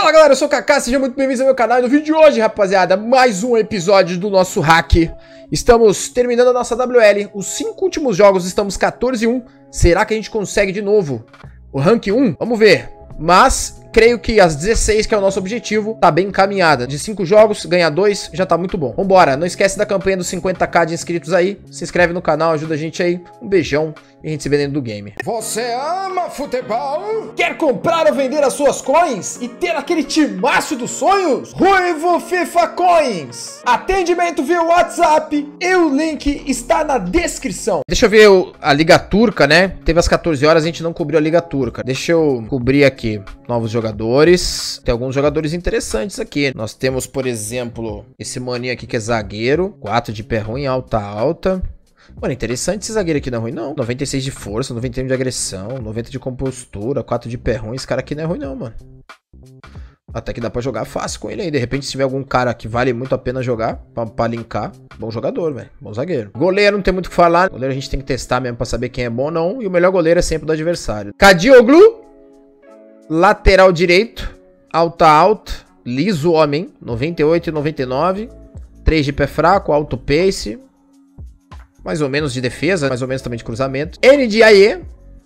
Fala galera, eu sou o Kaká, sejam muito bem-vindos ao meu canal. E no vídeo de hoje, rapaziada, mais um episódio do nosso hack. Estamos terminando a nossa WL, os 5 últimos jogos, estamos 14-1. Será que a gente consegue de novo o rank 1? Vamos ver, mas creio que as 16, que é o nosso objetivo, tá bem encaminhada. De 5 jogos, ganhar 2, já tá muito bom. Vambora, não esquece da campanha dos 50k de inscritos aí. Se inscreve no canal, ajuda a gente aí. Um beijão e a gente se vê dentro do game. Você ama futebol? Quer comprar ou vender as suas coins e ter aquele timaço dos sonhos? Ruivo FIFA Coins. Atendimento via WhatsApp e o link está na descrição. Deixa eu ver a Liga Turca, né? Teve às 14 horas, a gente não cobriu a Liga Turca. Deixa eu cobrir aqui. Novos jogadores. Tem alguns jogadores interessantes aqui. Nós temos, por exemplo, esse maninho aqui que é zagueiro. 4 de pé ruim, alta. Mano, interessante esse zagueiro aqui, não é ruim não. 96 de força, 91 de agressão, 90 de compostura, 4 de pé ruim. Esse cara aqui não é ruim não, mano. Até que dá pra jogar fácil com ele aí. De repente, se tiver algum cara que vale muito a pena jogar, pra linkar, bom jogador, velho. Bom zagueiro. Goleiro, não tem muito o que falar. Goleiro a gente tem que testar mesmo pra saber quem é bom ou não. E o melhor goleiro é sempre do adversário. Kadioglu. Lateral direito. Alta. Liso homem. 98 e 99. 3 de pé fraco, alto pace. Mais ou menos de defesa, mais ou menos também de cruzamento. NDIE.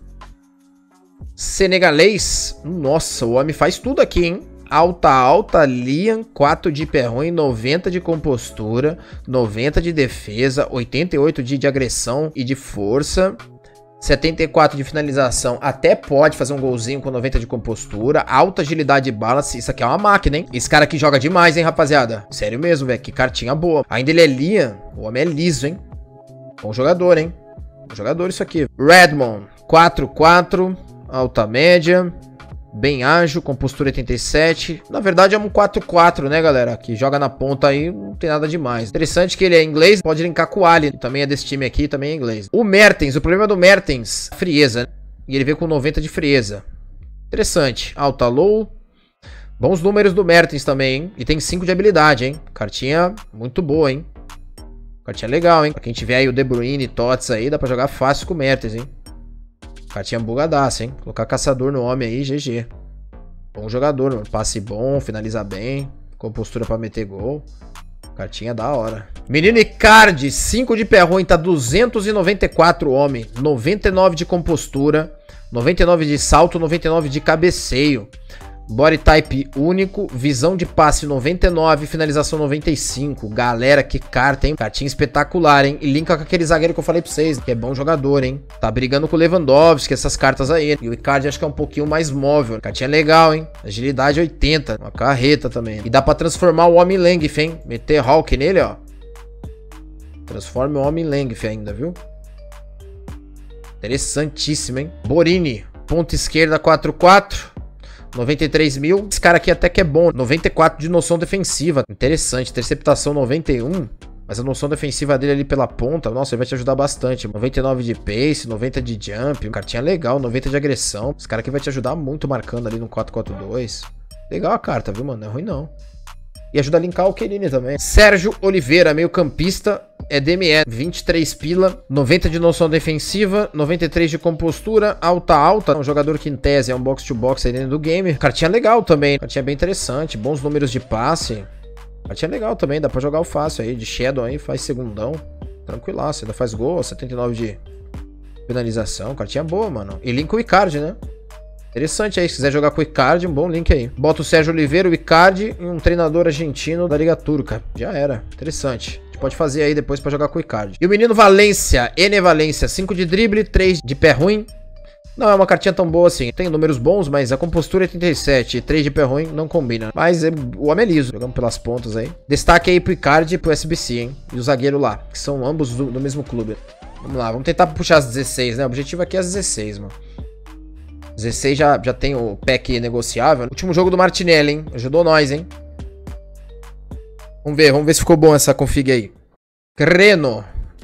Senegalês. Nossa, o homem faz tudo aqui, hein? Alta, Liam, 4 de pé ruim, 90 de compostura, 90 de defesa, 88 de agressão e de força, 74 de finalização, até pode fazer um golzinho com 90 de compostura, alta agilidade e balance, isso aqui é uma máquina, hein? Esse cara aqui joga demais, hein, rapaziada? Sério mesmo, velho, que cartinha boa. Ainda ele é Liam, o homem é liso, hein? Bom jogador, hein? Bom jogador isso aqui. Redmond, 4-4, alta média, bem ágil, compostura 87. Na verdade é um 4-4, né, galera? Que joga na ponta aí, não tem nada demais. Interessante que ele é inglês, pode linkar com o Ali, que também é desse time aqui, também é inglês. O Mertens, o problema do Mertens, frieza, né? E ele veio com 90 de frieza. Interessante. Alta low. Bons números do Mertens também, hein? E tem 5 de habilidade, hein? Cartinha muito boa, hein? Cartinha legal, hein? Pra quem tiver aí o De Bruyne e Tots aí, dá pra jogar fácil com o Mertens, hein? Cartinha bugadaça, hein? Colocar caçador no homem aí, GG. Bom jogador, mano. Passe bom, finaliza bem. Compostura pra meter gol. Cartinha da hora. Menino Icardi, 5 de pé ruim, tá 294 homem. 99 de compostura. 99 de salto, 99 de cabeceio. Body type único, visão de passe 99, finalização 95. Galera, que carta, hein? Cartinha espetacular, hein? E linka com aquele zagueiro que eu falei pra vocês, que é bom jogador, hein? Tá brigando com o Lewandowski, essas cartas aí. E o Icardi acho que é um pouquinho mais móvel. Cartinha legal, hein? Agilidade 80, uma carreta também. E dá pra transformar o homem Length, hein? Meter Hulk nele, ó. Transforma o homem Length ainda, viu? Interessantíssimo, hein? Borini, ponta esquerda 4-4. 93 mil. Esse cara aqui até que é bom. 94 de noção defensiva. Interessante. Interceptação 91. Mas a noção defensiva dele ali pela ponta, nossa, ele vai te ajudar bastante. 99 de pace, 90 de jump. Cartinha legal, 90 de agressão. Esse cara aqui vai te ajudar muito marcando ali no 4-4-2. Legal a carta, viu, mano? Não é ruim, não. E ajuda a linkar o Chiellini também. Sérgio Oliveira, meio campista. É DME, 23 pila, 90 de noção defensiva, 93 de compostura, alta, um jogador que em tese é um box-to-box aí dentro do game. Cartinha legal também, cartinha bem interessante, bons números de passe. Cartinha legal também, dá pra jogar o fácil aí, de Shadow aí, faz segundão, tranquilaço, ainda faz gol, 79 de finalização, cartinha boa, mano. E link o Icardi, né? Interessante aí, se quiser jogar com o Icardi, um bom link aí. Bota o Sérgio Oliveira, o Icardi e um treinador argentino da Liga Turca. Já era, interessante. A gente pode fazer aí depois pra jogar com o Icardi. E o menino Valência, Ené Valência, 5 de drible, 3 de pé ruim. Não é uma cartinha tão boa assim. Tem números bons, mas a compostura é 87 e 3 de pé ruim não combina. Mas o homem é liso, jogamos pelas pontas aí. Destaque aí pro Icardi e pro SBC, hein? E o zagueiro lá, que são ambos do mesmo clube. Vamos lá, vamos tentar puxar as 16, né? O objetivo aqui é as 16, mano. 16 já tem o pack negociável. Último jogo do Martinelli, hein? Ajudou nós, hein? Vamos ver se ficou bom essa config aí. Creno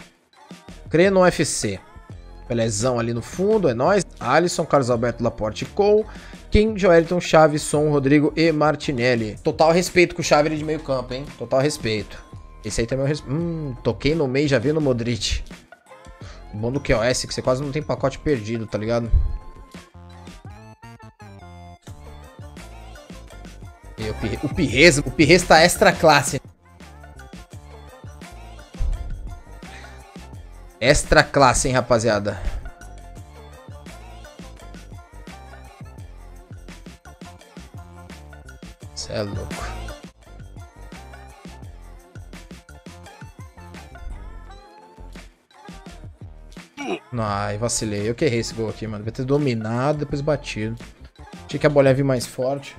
FC. Pelezão ali no fundo, é nóis. Alisson, Carlos Alberto, Laporte, Cole, Kim, Joelton, Chaves, Son, Rodrigo e Martinelli. Total respeito com o Xavi de meio campo, hein? Total respeito. Esse aí também é o respeito. Toquei no meio, já vi no Modric. O bom do QoS é que você quase não tem pacote perdido, tá ligado? O Pirrez tá extra classe. Extra classe, hein, rapaziada. Cê é louco. Ai, vacilei. Eu que errei esse gol aqui, mano. Devia ter dominado, depois batido. Achei que a bola ia vir mais forte.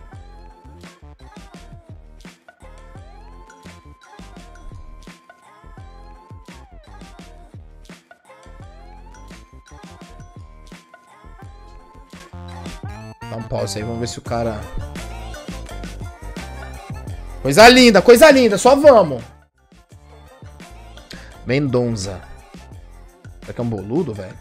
Dá um pause aí, vamos ver se o cara... Coisa linda, só vamos. Mendonça. Será que é um boludo, velho?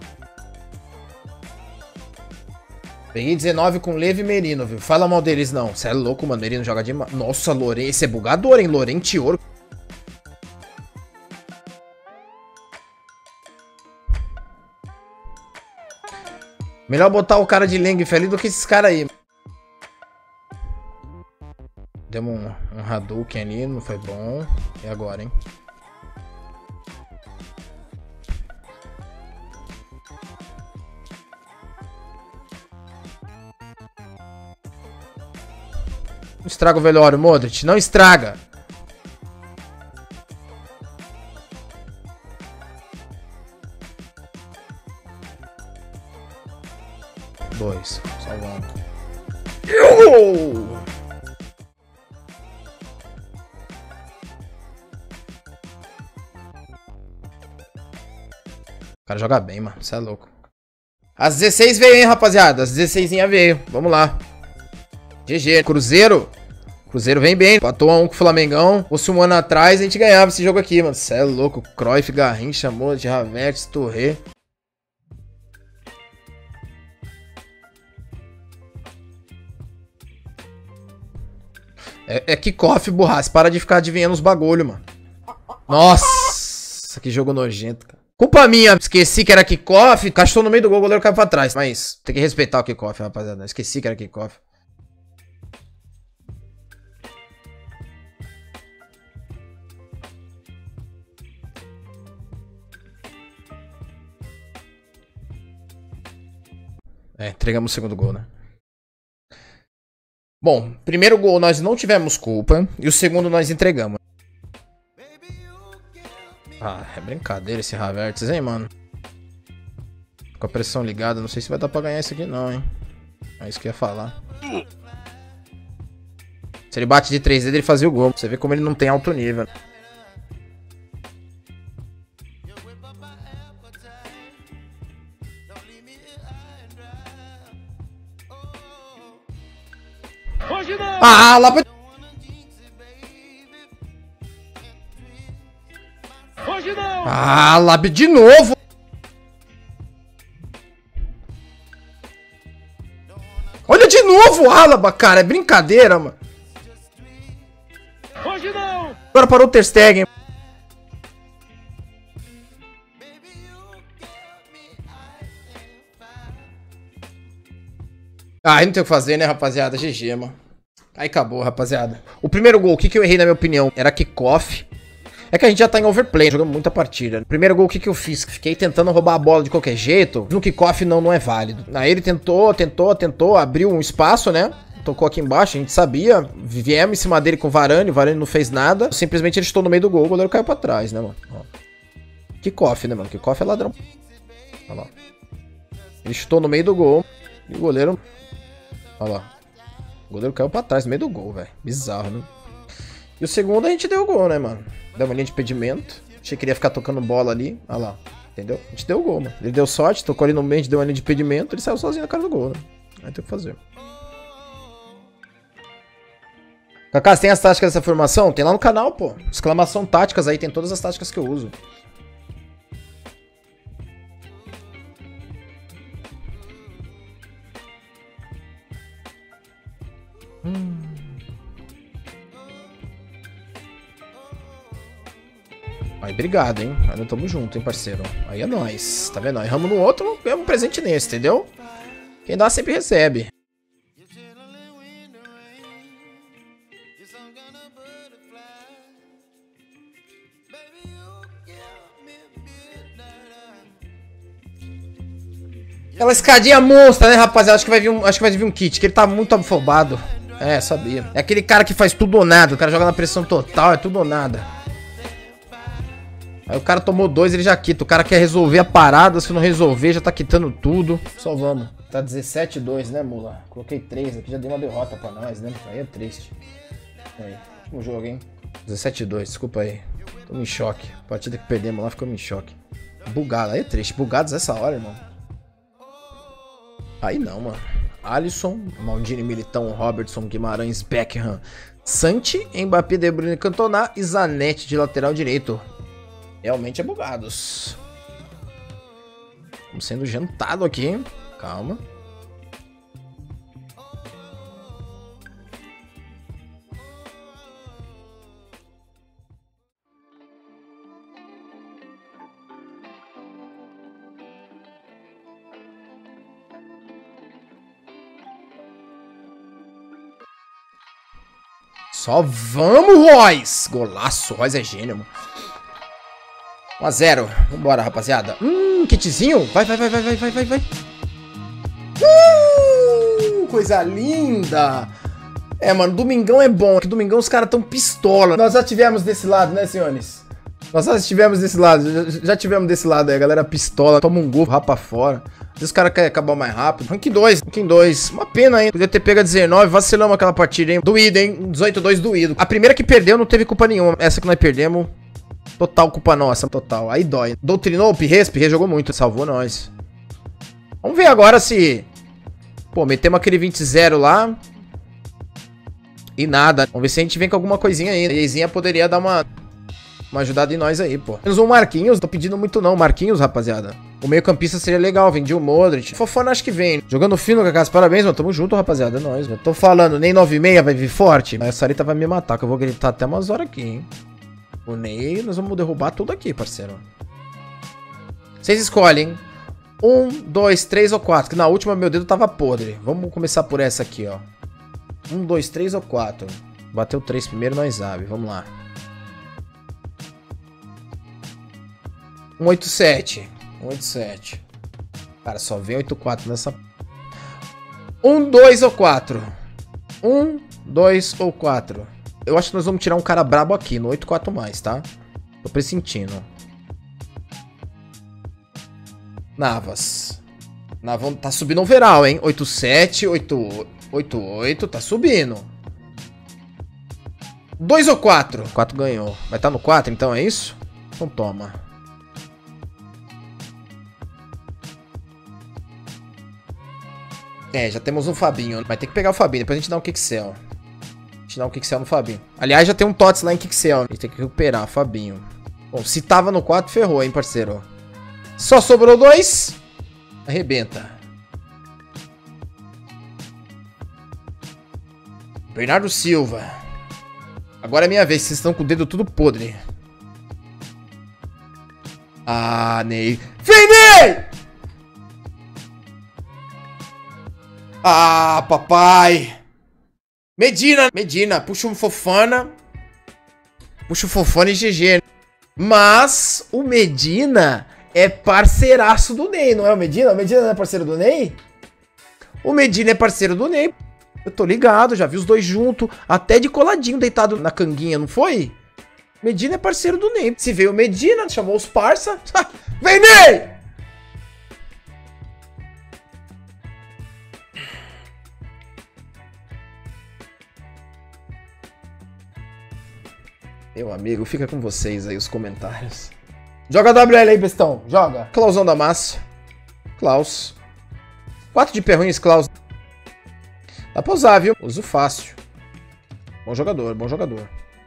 Peguei 19 com Levi e Merino, viu? Fala mal deles, não. Você é louco, mano. Merino joga demais. Nossa, Loren. Esse é bugador, hein? Lorentior. Melhor botar o cara de Length ali do que esses caras aí. Demos um Hadouken ali, não foi bom. E agora, hein? Não estraga o velório, Modric. Não estraga. Dois. Salvando. O cara joga bem, mano. Você é louco. As 16 veio, hein, rapaziada. As 16 veio. Vamos lá. GG. Cruzeiro. Cruzeiro vem bem. Empatou 1 com o Flamengão. Fosse um ano atrás, a gente ganhava esse jogo aqui, mano. Cê é louco. Cruyff, Garrincha, Modric, Havertz, Touré. É kickoff, burraça. Para de ficar adivinhando os bagulho, mano. Nossa, que jogo nojento, cara. Culpa minha. Esqueci que era kickoff. Caixou no meio do gol, o goleiro caiu pra trás. Mas tem que respeitar o kickoff, rapaziada. Esqueci que era kickoff. Entregamos o segundo gol, né? Bom, primeiro gol nós não tivemos culpa. E o segundo nós entregamos. Ah, é brincadeira esse Havertz, hein, mano? Com a pressão ligada, não sei se vai dar pra ganhar isso aqui não, hein? É isso que eu ia falar. Se ele bate de 3 dedos, ele fazia o gol. Você vê como ele não tem alto nível. Hoje não! Ah, lá pra... Hoje não! Ah, Lab de novo! Olha de novo, Alaba, cara. É brincadeira, mano. Hoje não! Agora parou o Ter Stegen. Ah, aí não tem o que fazer, né, rapaziada? GG, mano. Aí acabou, rapaziada. O primeiro gol, o que eu errei na minha opinião? Era kickoff. É que a gente já tá em overplay, jogamos muita partida. Primeiro gol, o que eu fiz? Fiquei tentando roubar a bola de qualquer jeito. No kickoff não é válido. Aí ele tentou, abriu um espaço, né? Tocou aqui embaixo, a gente sabia. Viemos em cima dele com o Varane não fez nada. Simplesmente ele chutou no meio do gol, o goleiro caiu pra trás, né, mano? Ó. Kickoff, né, mano? Kickoff é ladrão. Olha lá. Ele chutou no meio do gol e o goleiro... Olha lá. O goleiro caiu pra trás, no meio do gol, velho. Bizarro, né? E o segundo a gente deu o gol, né, mano? Deu uma linha de impedimento. Achei que ele ia ficar tocando bola ali. Olha lá. Entendeu? A gente deu o gol, mano. Ele deu sorte, tocou ali no meio, a gente deu uma linha de impedimento. Ele saiu sozinho na cara do gol, né? Aí tem o que fazer. Kaká, você tem as táticas dessa formação? Tem lá no canal, pô. Exclamação táticas aí, tem todas as táticas que eu uso. Aí, obrigado, hein? Aí nós tamo junto, hein, parceiro? Aí é nóis. Tá vendo? Aí erramos no outro, ganhamos um presente nesse, entendeu? Quem dá sempre recebe. Aquela escadinha monstra, né, rapaziada? Acho que vai vir um kit, que ele tá muito afobado. É, sabia. É aquele cara que faz tudo ou nada. O cara joga na pressão total, é tudo ou nada. Aí o cara tomou 2, ele já quita. O cara quer resolver a parada, se não resolver, já tá quitando tudo. Só vamos. Tá 17-2, né, mula? Coloquei 3 aqui, já dei uma derrota pra nós, né? Aí é triste. Aí, último jogo, hein? 17-2, desculpa aí. Tô em choque. A partida que perdemos lá ficou em choque. Bugado, aí é triste. Bugados essa hora, irmão. Aí não, mano. Alisson, Maldini, Militão, Robertson, Guimarães, Beckham, Santi, Mbappé, De Bruyne, Cantona e Zanetti de lateral direito. Realmente é bugados. Estamos sendo jantado aqui, hein? Calma. Só vamos, Royce! Golaço, Royce é gênio, mano. 1-0. Vambora, rapaziada. Kitzinho. Vai. Coisa linda. É, mano, domingão é bom. Que domingão os caras tão pistola. Nós já tivemos desse lado, né, senhores? Nós já estivemos desse lado. Já tivemos desse lado aí, a galera pistola. Toma um gol, rapa fora. Às vezes os caras querem acabar mais rápido. Rank 2. Uma pena, hein? Podia ter pego a 19. Vacilamos aquela partida, hein? Doído, hein? 18-2 doído. A primeira que perdeu não teve culpa nenhuma. Essa que nós perdemos, total culpa nossa. Total. Aí dói. Doutrinou o Pirres jogou muito. Salvou nós. Vamos ver agora se... Pô, metemos aquele 20-0 lá. E nada. Vamos ver se a gente vem com alguma coisinha aí. A Eizinha poderia dar uma ajudada em nós aí, pô. Menos um Marquinhos. Tô pedindo muito não. Marquinhos, rapaziada. O meio campista seria legal. Vendi o Modric. Fofana acho que vem. Jogando fino, Cacás. Parabéns, mano. Tamo junto, rapaziada. É nóis, mano. Tô falando. Nem 9,6 vai vir forte. Mas a Sarita vai me matar. Que eu vou gritar até umas horas aqui, hein. O Ney, nós vamos derrubar tudo aqui, parceiro. Vocês escolhem, hein? 1, 2, 3 ou 4. Que na última meu dedo tava podre. Vamos começar por essa aqui, ó. 1, 2, 3 ou 4. Bateu 3 primeiro, nós sabe. Vamos lá. 187. 187. Cara, só vem 84 nessa... 1, 2 ou 4. 1, 2 ou 4. Eu acho que nós vamos tirar um cara brabo aqui, no 8-4 mais, tá? Tô pressentindo. Navas. Navas tá subindo o overall, hein? 8-7, 8-8, tá subindo. 2 ou 4? 4 ganhou. Vai estar no 4, então, é isso? Então toma. É, já temos um Fabinho. Vai ter que pegar o Fabinho, depois a gente dá um Kixel. Dá um Kixel no Fabinho. Aliás, já tem um Tots lá em Kixel. A gente tem que recuperar, Fabinho. Bom, se tava no 4, ferrou, hein, parceiro. Só sobrou 2. Arrebenta. Bernardo Silva. Agora é minha vez. Vocês estão com o dedo tudo podre. Ah, Ney. Vem, Ney! Ah, papai. Medina, puxa um Fofana. Puxa o Fofana e GG. Mas o Medina é parceiraço do Ney, não é o Medina? O Medina não é parceiro do Ney? O Medina é parceiro do Ney. Eu tô ligado, já vi os dois juntos. Até de coladinho, deitado na canguinha, não foi? Medina é parceiro do Ney. Se veio o Medina, chamou os parça. Vem, Ney! Meu amigo, fica com vocês aí os comentários. Joga WL aí, bestão. Joga. Klausão da massa. Klaus. 4 de perruins, Klaus. Dá pra usar, viu? Uso fácil. Bom jogador, bom jogador.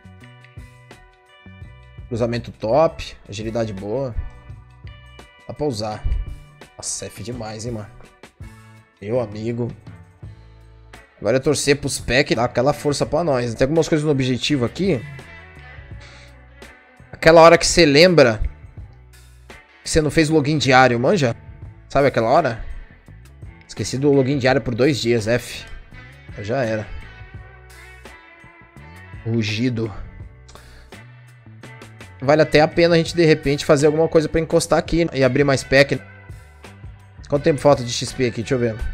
Cruzamento top. Agilidade boa. Dá pra usar. Nossa, F demais, hein, mano. Meu amigo. Agora é torcer pros PEC. Dá aquela força pra nós. Tem algumas coisas no objetivo aqui. Aquela hora que você lembra que você não fez o login diário, manja? Sabe aquela hora? Esqueci do login diário por 2 dias, F. Já era. Rugido. Vale até a pena a gente, de repente, fazer alguma coisa pra encostar aqui e abrir mais pack. Quanto tempo falta de XP aqui? Deixa eu ver.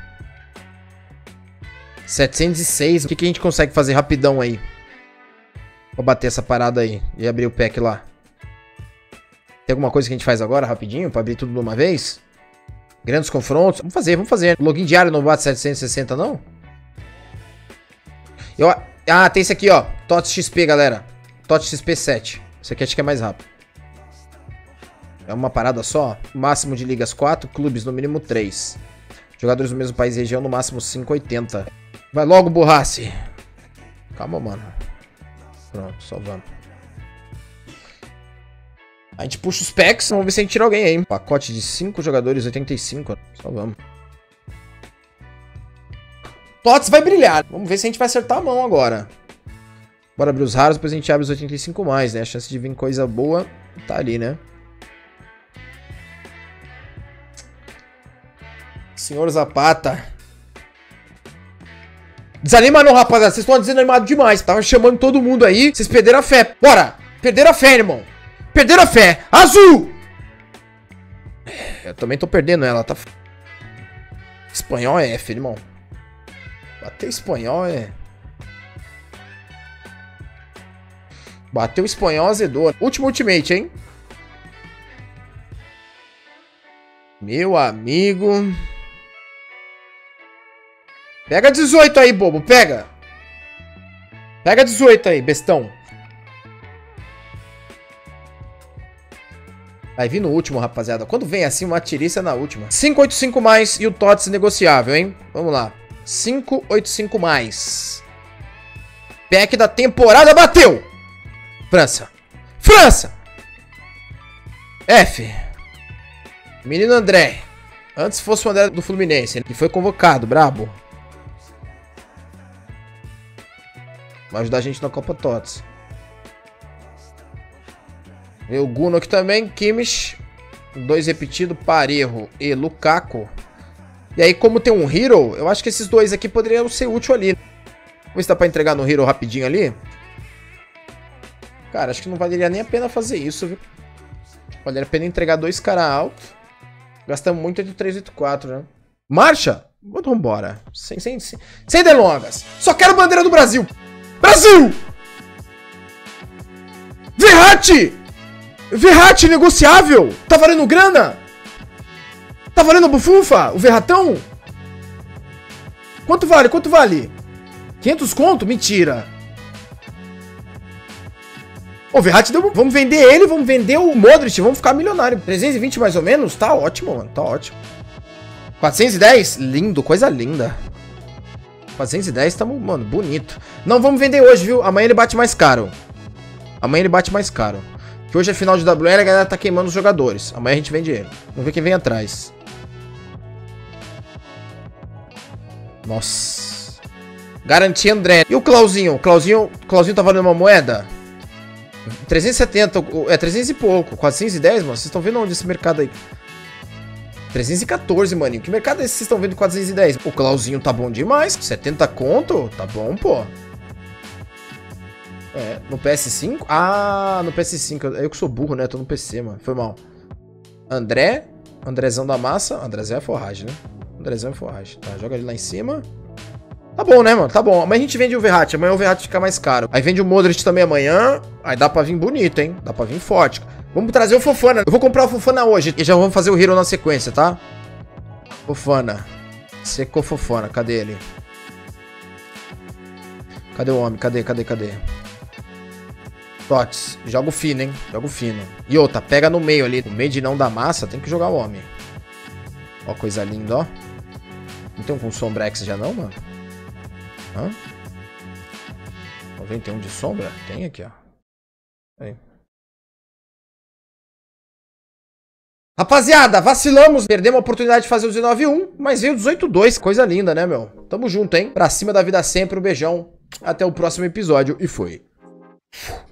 706. O que a gente consegue fazer rapidão aí? Vou bater essa parada aí e abrir o pack lá. Tem alguma coisa que a gente faz agora, rapidinho, pra abrir tudo de uma vez? Grandes confrontos? Vamos fazer, vamos fazer. Login diário não bate 760, não? Ah, tem esse aqui, ó. TOTS XP, galera. TOTS XP 7. Esse aqui acho que é mais rápido. É uma parada só. Máximo de ligas 4, clubes no mínimo 3. Jogadores do mesmo país e região no máximo 580. Vai logo, Borrace. Calma, mano. Pronto, salvando. A gente puxa os packs, vamos ver se a gente tira alguém aí. Pacote de 5 jogadores, 85. Salvamos. TOTS vai brilhar. Vamos ver se a gente vai acertar a mão agora. Bora abrir os raros, depois a gente abre os 85 mais, né? A chance de vir coisa boa tá ali, né? Senhor Zapata. Desanima não, rapaziada. Vocês estão desanimados demais. Tava chamando todo mundo aí. Vocês perderam a fé. Bora! Perderam a fé, irmão. Perderam a fé. Azul! Eu também tô perdendo ela, tá? Espanhol é F, irmão. Bater espanhol é... Bateu espanhol, azedou. Último ultimate, hein? Meu amigo. Pega 18 aí, bobo. Pega. Pega 18 aí, bestão. Vai vir no último, rapaziada. Quando vem assim, uma tiriça na última. 585 mais e o TOTS negociável, hein? Vamos lá. 585 mais. Pack da temporada bateu. França. França! F. Menino André. Antes fosse o André do Fluminense. Ele foi convocado, brabo. Vai ajudar a gente na Copa TOTS. O Guno aqui também. Kimmich. 2 repetido. Parejo e Lukaku. E aí, como tem um Hero, eu acho que esses dois aqui poderiam ser úteis ali. Vamos ver se dá pra entregar no Hero rapidinho ali. Cara, acho que não valeria nem a pena fazer isso, viu? Valeria a pena entregar 2 caras altos. Gastamos muito de 384, né? Marcha! Vambora. Sem delongas. Só quero bandeira do Brasil. Brasil! Verratti! Verratti negociável! Tá valendo grana? Tá valendo a bufunfa? O Verratão? Quanto vale? Quanto vale? 500 conto? Mentira. O Verratti deu... Vamos vender ele, vamos vender o Modric, vamos ficar milionário. 320 mais ou menos? Tá ótimo, mano. Tá ótimo. 410? Lindo, coisa linda. 410, tamo, mano, bonito. Não vamos vender hoje, viu? Amanhã ele bate mais caro. Amanhã ele bate mais caro. Que hoje é final de WL, a galera tá queimando os jogadores. Amanhã a gente vende ele. Vamos ver quem vem atrás. Nossa. Garantia André. E o Clauzinho? Clauzinho tá valendo uma moeda? 370, é 300 e pouco. 410, mano. Vocês estão vendo onde esse mercado aí? 314, maninho. Que mercado é esse que vocês estão vendo 410? O Clauzinho tá bom demais. 70 conto? Tá bom, pô. É, no PS5? Ah, no PS5. Eu que sou burro, né? Tô no PC, mano. Foi mal. André. Andrezão da massa. Andrezão é forragem, né? Andrezão é forragem. Tá, joga ele lá em cima. Tá bom, né, mano? Tá bom. Amanhã a gente vende o Verratti. Amanhã o Verratti fica mais caro. Aí vende o Modric também amanhã. Aí dá pra vir bonito, hein? Dá pra vir forte. Vamos trazer o Fofana. Eu vou comprar o Fofana hoje. E já vamos fazer o Hero na sequência, tá? Fofana. Secou Fofana. Cadê ele? Cadê o homem? Cadê? TOTS. Joga o fino, hein? Joga o fino. E outra, pega no meio ali. O meio de não da massa, tem que jogar o homem. Ó, coisa linda, ó. Não tem um com Sombrex já não, mano? Hã? 91 de sombra? Tem aqui, ó. Aí. Rapaziada, vacilamos. Perdemos a oportunidade de fazer o 19-1, mas veio o 18-2. Coisa linda, né, meu? Tamo junto, hein? Pra cima da vida sempre. Um beijão. Até o próximo episódio. E foi.